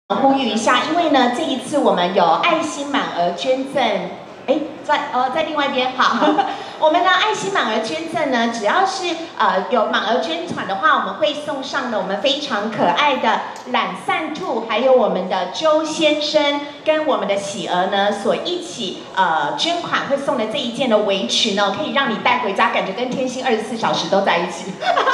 呼吁一下，因为呢，这一次我们有爱心满额捐赠，在另外一边好，我们呢爱心满额捐赠呢，只要是有满额捐款的话，我们会送上的我们非常可爱的懒散兔，还有我们的周先生跟我们的喜儿呢所一起捐款会送的这一件的围裙呢，可以让你带回家，感觉跟天心24小时都在一起。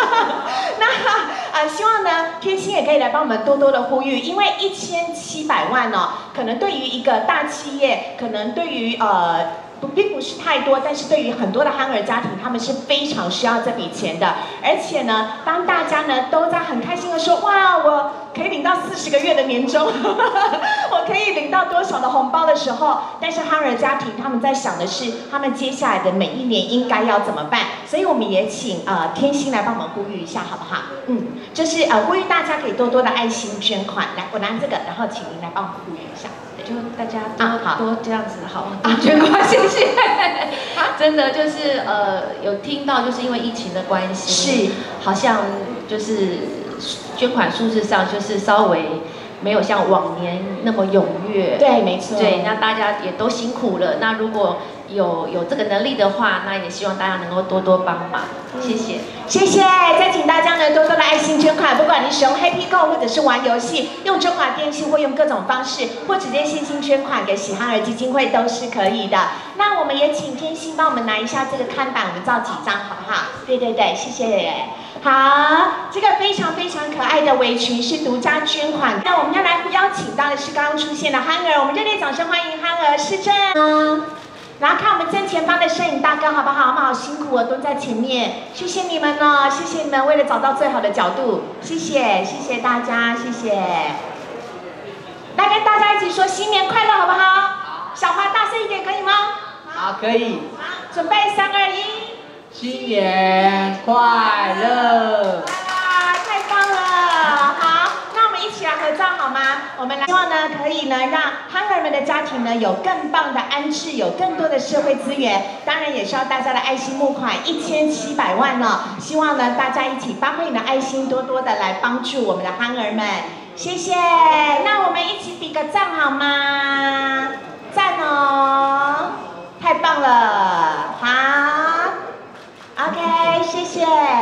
那希望呢天心也可以来帮我们多多的呼吁，因为1700万哦，可能对于一个大企业，可能对于并不是太多，但是对于很多的憨儿家庭，他们是非常需要这笔钱的。而且呢，当大家呢都在很开心的说，哇，我可以领到40个月的年终，我可以领到多少的红包的时候，但是憨儿家庭他们在想的是，他们接下来的每一年应该要怎么办？所以我们也请天心来帮我们呼吁一下，好不好？就是呼吁大家可以多多的爱心捐款。来，我拿这个，然后请您来帮我们呼吁一下。 就大家多这样子好，捐款谢谢。真的就是有听到，就是因为疫情的关系，是好像就是捐款数字上就是稍微没有像往年那么踊跃。 对，没错。 对，那大家也都辛苦了。那如果有这个能力的话，那也希望大家能够多多帮忙，谢谢， 谢谢。再请大家呢多多的爱心捐款，不管你使用 Happy Go 或者是玩游戏，用中华电信或用各种方式，或直接现金捐款给喜憨儿基金会都是可以的。那我们也请天心帮我们拿一下这个看板，我们照几张好不好？对，谢谢。好，这个非常非常可爱的围裙是独家捐款。那我们要来邀请到的是刚刚出现的憨儿，我们热烈掌声欢迎憨儿施正。然后看我们正前方的摄影大哥好不好？我们好辛苦哦，都在前面，谢谢你们哦，谢谢你们，为了找到最好的角度，谢谢大家，谢谢。来跟大家一起说新年快乐，好不好？好。小华大声一点，可以吗？ 好，可以。 准备3、2、1。 新年快乐！ 哇，太棒了！好，那我们一起来合照好吗？我们来希望呢，可以呢让憨儿们的家庭呢有更棒的安置，有更多的社会资源。当然也需要大家的爱心募款1700万呢。希望呢大家一起发挥你的爱心，多多的来帮助我们的憨儿们。谢谢。那我们一起比个赞好吗？赞哦！太棒了，好。OK， 谢谢。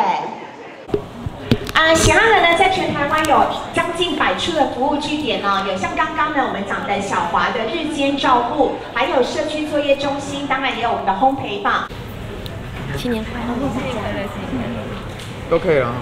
喜憨儿呢，在全台湾有将近100处的服务据点哦，有像刚刚呢我们讲的小华的日间照顾，还有社区作业中心，当然也有我们的烘焙坊。 新年快乐， 都可以了。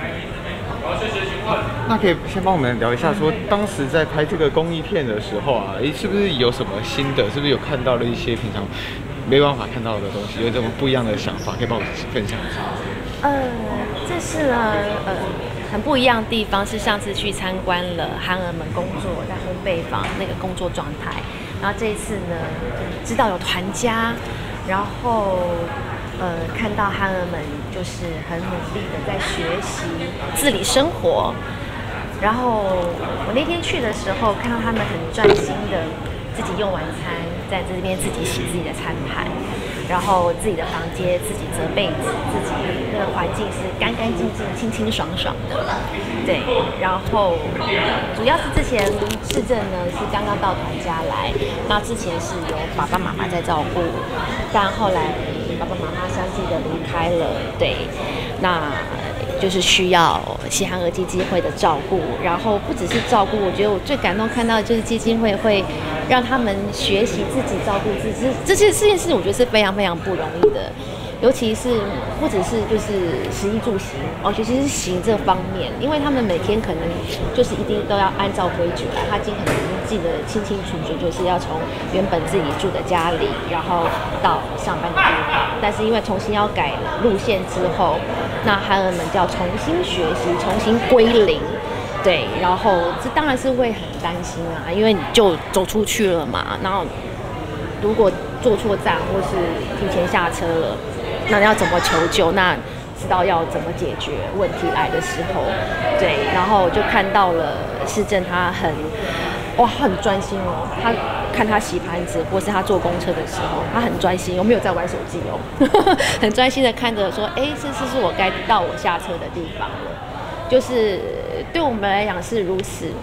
那可以先帮我们聊一下，说当时在拍这个公益片的时候啊，是不是有什么心得？是不是有看到了一些平常没办法看到的东西，有什么不一样的想法，可以帮我分享一下？ 这次呢，很不一样的地方是上次去参观了憨儿们工作在烘焙坊那个工作状态，然后这一次呢，知道有团家，然后看到憨儿们就是很努力的在学习自理生活，然后我那天去的时候看到他们很专心的自己用完餐，在这边自己洗自己的餐盘，然后自己的房间自己折被子，自己那个环境是干干净净、清清爽爽的。对，然后主要是之前市政呢是刚刚到团家来，那之前是由爸爸妈妈在照顾，但后来爸爸妈妈相继的离开了，对，那就是需要喜憨儿基金会的照顾，然后不只是照顾，我觉得我最感动看到的就是基金会会让他们学习自己照顾自己，这件事情我觉得是非常非常不容易的，尤其是不只是就是食衣住行哦，尤其是行这方面，因为他们每天可能就是一定都要按照规矩来，他尽可能记得清清楚楚，就是要从原本自己住的家里，然后到上班的地方，但是因为重新要改路线之后，那憨儿们就要重新学习，重新归零。对，然后这当然是会很担心啊，因为你就走出去了嘛，然后如果坐错站或是提前下车了，那要怎么求救？那知道要怎么解决问题来的时候，对，然后就看到了市政他很专心哦，他看他洗盘子或是他坐公车的时候，他很专心，我没有在玩手机哦，很专心的看着说，这是我该到我下车的地方了，就是对我们来讲是如此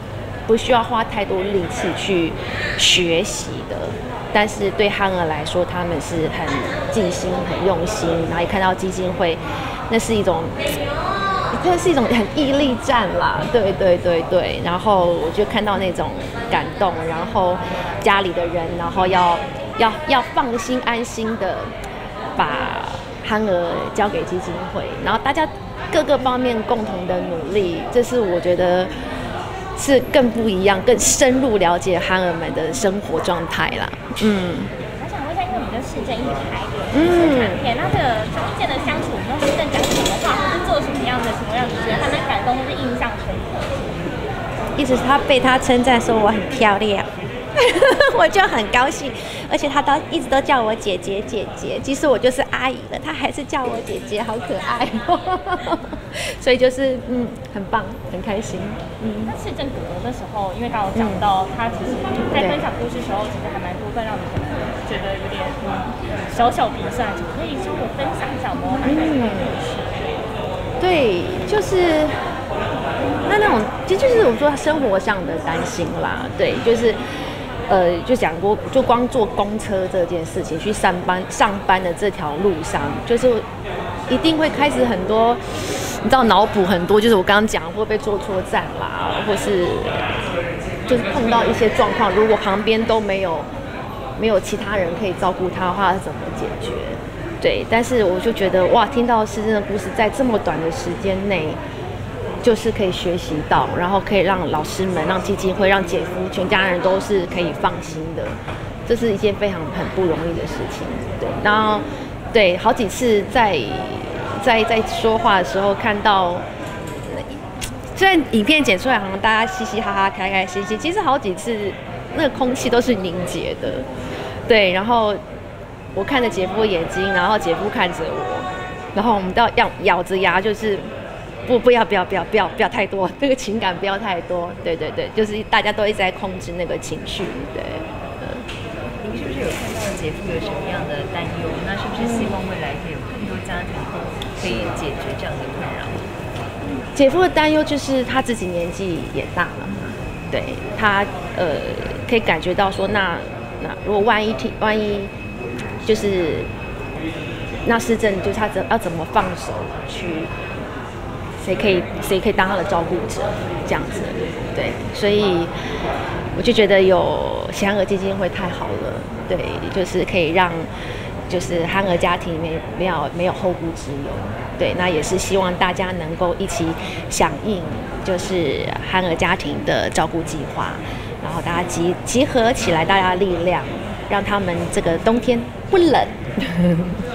不需要花太多力气去学习的。但是对憨儿来说，他们是很尽心、很用心，然后也看到基金会，那是一种。这是一种很毅力战啦，对，然后我就看到那种感动，然后家里的人，然后要放心安心的把憨儿交给基金会，然后大家各个方面共同的努力，这是我觉得是更不一样、更深入了解憨儿们的生活状态啦。 我想问一下，因为你跟市政一起拍的短片，那这个中间的相处，你跟市政讲什么话，或是做什么样的行为，让你觉得还蛮感动，或是印象深刻？ 一直他被他称赞说我很漂亮，我就很高兴，而且他一直都叫我姐姐，即使我就是阿姨了，他还是叫我姐姐，好可爱所以就是很棒，很开心。 那市政哥哥那时候，因为刚刚讲到他其实在分享故事的时候，其实还蛮部分让你可能觉得有点小小鼻酸，可以稍微分享一下我们哪个故事？ 对，就是那种，其实就是我说生活上的担心啦。对，就是就讲过，就光坐公车这件事情，去上班的这条路上，就是一定会开始很多，你知道脑补很多，就是我刚刚讲会被坐错站啦，或是就是碰到一些状况，如果旁边都没有其他人可以照顾他的话，怎么解决？对，但是我就觉得哇，听到市政的故事，在这么短的时间内，就是可以学习到，然后可以让老师们、让基金会、让姐夫全家人都是可以放心的，这是一件很不容易的事情。对，然后对好几次在说话的时候看到，虽然影片剪出来好像大家嘻嘻哈哈、开开心心，其实好几次那个空气都是凝结的。对，然后我看着姐夫的眼睛，然后姐夫看着我，然后我们都要咬着牙，就是不要太多，那个情感不要太多。对，就是大家都一直在控制那个情绪。对， 您是不是有看到姐夫有什么样的担忧？那是不是希望未来可以有更多家庭可以解决这样的困扰？ 姐夫的担忧就是他自己年纪也大了嘛，对他可以感觉到说，那如果万一就是那市政就是他要怎么放手去，谁可以当他的照顾者这样子，对，所以我就觉得有憨儿基金会太好了，对，就是可以让就是憨儿家庭里面没有后顾之忧，对，那也是希望大家能够一起响应，就是憨儿家庭的照顾计划，然后大家集合起来，大家的力量，让他们这个冬天不冷。